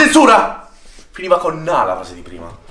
Censura! Finiva con na la frase di prima.